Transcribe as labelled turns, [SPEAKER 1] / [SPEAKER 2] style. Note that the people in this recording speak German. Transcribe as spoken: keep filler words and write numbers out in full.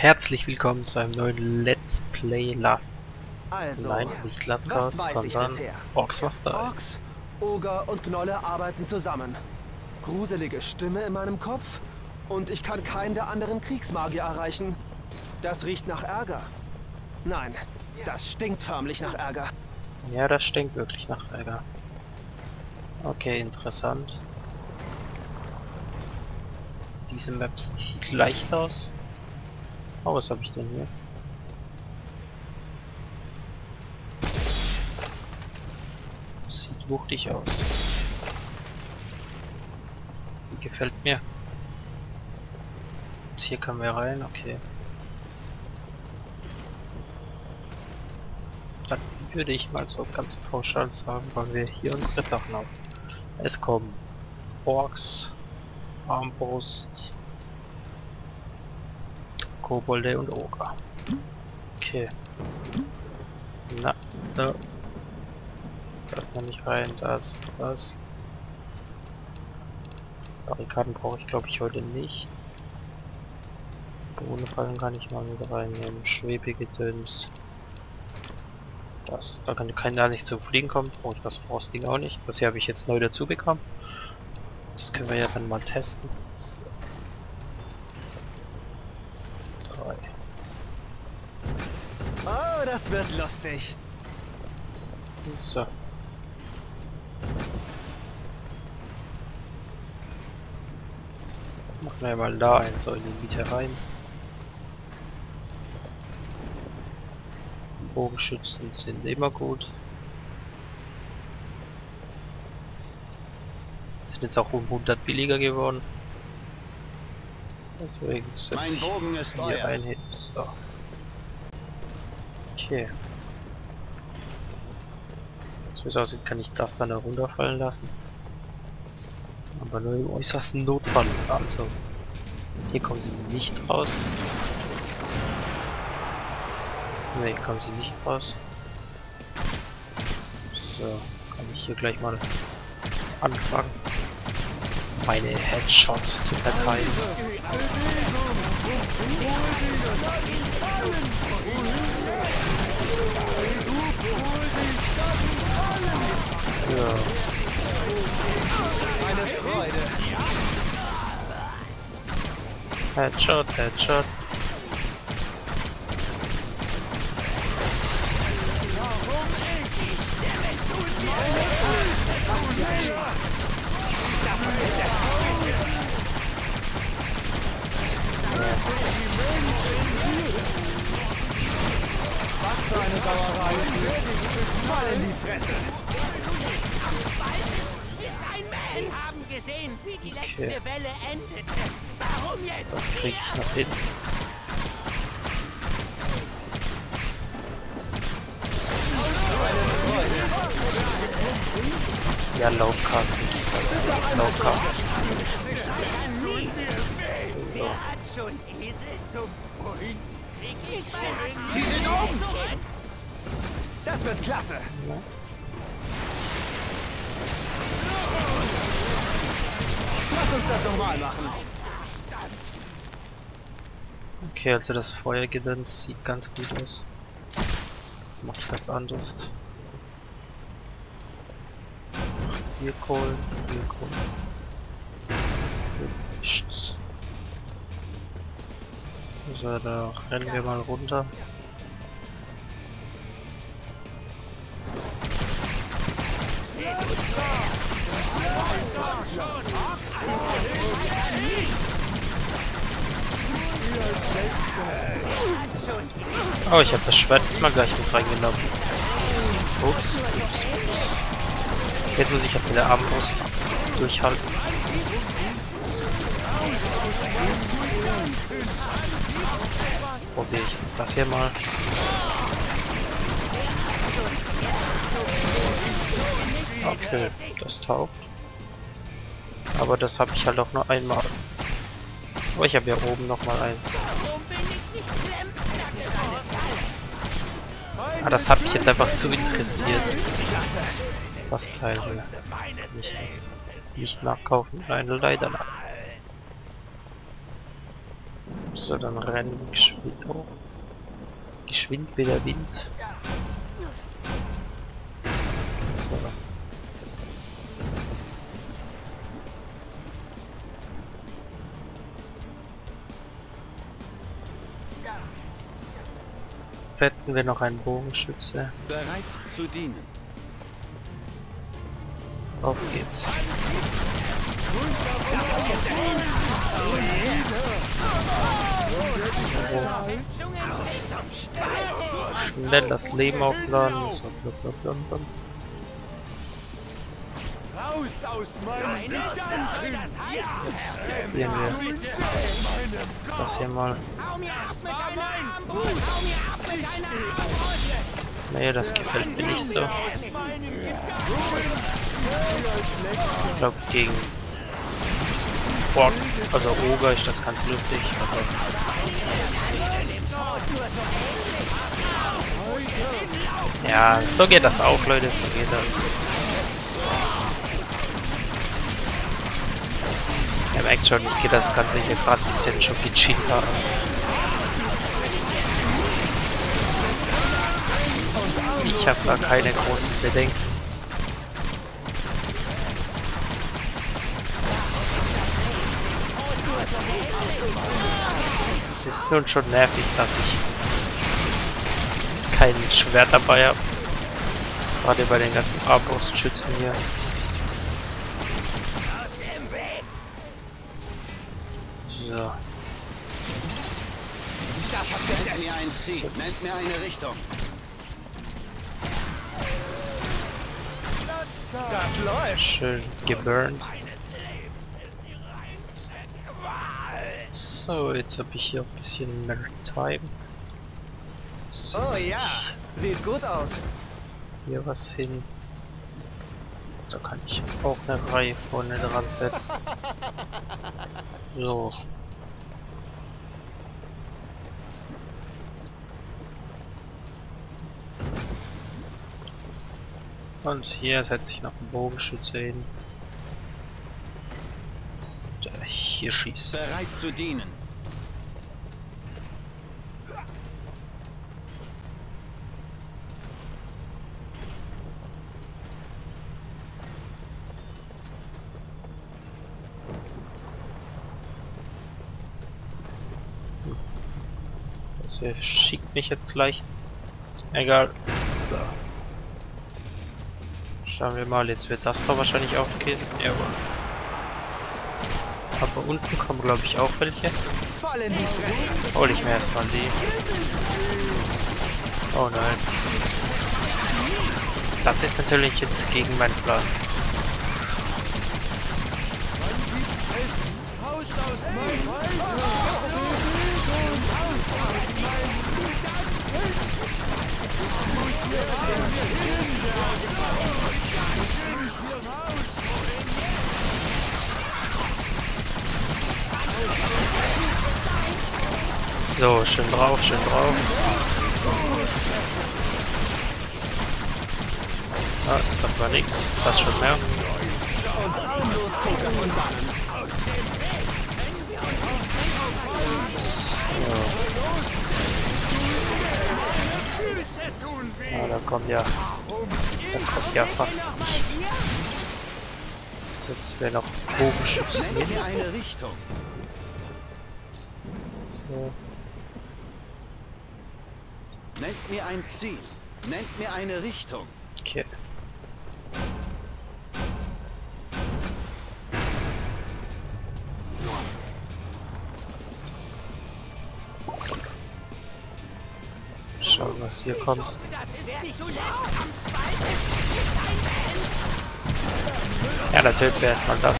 [SPEAKER 1] Herzlich willkommen zu einem neuen Let's Play Last...
[SPEAKER 2] Also,
[SPEAKER 1] Nein, nicht Last
[SPEAKER 2] was
[SPEAKER 1] Cast,
[SPEAKER 2] weiß ich
[SPEAKER 1] sondern
[SPEAKER 2] bisher?
[SPEAKER 1] Orks was da.
[SPEAKER 2] Orks, Oger und Gnolle arbeiten zusammen. Gruselige Stimme in meinem Kopf und ich kann keinen der anderen Kriegsmagier erreichen. Das riecht nach Ärger. Nein, das stinkt förmlich nach Ärger.
[SPEAKER 1] Ja, das stinkt wirklich nach Ärger. Okay, interessant. Diese Map sieht leicht aus. Oh, was habe ich denn hier? Sieht wuchtig aus. Die gefällt mir. Jetzt hier können wir rein, okay. Dann würde ich mal so ganz pauschal sagen, weil wir hier unsere Sachen haben. Es kommen Orks, Armbrust, Kobolde und Oger. Okay. Na, da. Das noch nicht rein, das, das. Barrikaden brauche ich glaube ich heute nicht. Bodenfallen kann ich mal mit reinnehmen. Schwebige Dünns. Das, da kann keiner nicht zum Fliegen kommen, brauche ich das Frosting auch nicht. Das hier habe ich jetzt neu dazu bekommen. Das können wir ja dann mal testen. So. Drei.
[SPEAKER 2] Oh, das wird lustig.
[SPEAKER 1] So. Machen wir mal da ein, so in die Mitte rein. Bogenschützen sind immer gut. Sind jetzt auch um hundert billiger geworden. Deswegen setze
[SPEAKER 3] Mein
[SPEAKER 1] ich
[SPEAKER 3] Bogen ist
[SPEAKER 1] hier
[SPEAKER 3] euer.
[SPEAKER 1] ein hin. So. Okay. So wie es aussieht, kann ich das dann herunterfallen lassen. Aber nur im äußersten Notfall. Also, hier kommen sie nicht raus. Ne, hier kommen sie nicht raus. So, kann ich hier gleich mal anfangen, meine Headshots zu verteilen. So.
[SPEAKER 2] Eine Freude.
[SPEAKER 1] Headshot, Headshot.
[SPEAKER 2] Was für eine Sauerei. Voll in die Fresse.
[SPEAKER 4] Sie haben gesehen, wie die letzte
[SPEAKER 1] Okay.
[SPEAKER 4] Welle endete. Warum jetzt?
[SPEAKER 1] Das kriege ich noch hin. Ja, Laufkarten. Laufkarten.
[SPEAKER 4] Wer hat schon Esel zum Bund? Krieg ich schon.
[SPEAKER 3] Sie sind um!
[SPEAKER 2] Das wird klasse. Lass uns das nochmal machen.
[SPEAKER 1] Okay, also das Feuergedöns sieht ganz gut aus. Mach ich das anders. Hier Kohlen, hier Kohlen. Nichts. So, da rennen wir mal runter. Oh, ich habe das Schwert jetzt mal gleich mit reingenommen. Ups, ups, ups. Jetzt muss ich auf meine Armbrust durchhalten. Probiere ich das hier mal. Okay, das taugt. Aber das habe ich halt auch nur einmal. Aber ich habe ja oben noch mal eins. Ah, das hat mich jetzt einfach zu interessiert. Was Teil nicht, nicht nachkaufen. Nein, leider nein. So, dann rennen geschwind. Oh. Geschwind wie der Wind. So. Setzen wir noch einen Bogenschütze.
[SPEAKER 3] Bereit zu dienen.
[SPEAKER 1] Auf geht's. Schnell das Leben aufladen. So, blub, blub, blub, blub.
[SPEAKER 3] Raus aus meinem
[SPEAKER 1] Jetzt probieren wir das hier mal. Nee, das gefällt mir nicht so. Ich glaube gegen Ork, also Ogre ist das ganz lustig. Ja, so geht das auch, Leute, so geht das. Ihr merkt schon, geht das Ganze hier gerade ein bisschen Chokichita an. Ich habe da keine großen Bedenken. Es ist nun schon nervig, dass ich kein Schwert dabei habe. Gerade bei den ganzen Armbrustschützen hier. So.
[SPEAKER 3] Nennt mir ein Ziel, nennt mir eine Richtung.
[SPEAKER 2] Das läuft.
[SPEAKER 1] Schön geburnt. So, jetzt habe ich hier ein bisschen mehr Time. So,
[SPEAKER 2] Oh ja, sieht gut aus.
[SPEAKER 1] hier was hin. Da kann ich auch eine Reihe vorne dran setzen. So. Und hier setze ich noch einen Bogenschütze hin. Der hier schießt.
[SPEAKER 3] Bereit zu dienen.
[SPEAKER 1] Das hier schickt mich jetzt leicht. Egal. So. Schauen wir mal, jetzt wird das da wahrscheinlich aufgehen. Jawohl. Aber unten kommen glaube ich auch welche.
[SPEAKER 2] Voll in die Fresse.
[SPEAKER 1] Hol ich mir erstmal die. Oh nein. Das ist natürlich jetzt gegen meinen Plan.
[SPEAKER 3] Raus aus meinem
[SPEAKER 1] So, schön drauf, schön drauf. Ah, das war nix. Das schon mehr.
[SPEAKER 2] Und sinnlos zog er von dannen.
[SPEAKER 1] Ja, da kommt ja, da kommt ja fast nichts. Jetzt wäre noch Bogenschützen
[SPEAKER 3] Nennt
[SPEAKER 1] hin.
[SPEAKER 3] mir eine Richtung.
[SPEAKER 1] So.
[SPEAKER 3] Nennt mir ein Ziel. Nennt mir eine Richtung.
[SPEAKER 1] Okay. Schauen, was hier kommt. Ja, natürlich wäre erstmal das.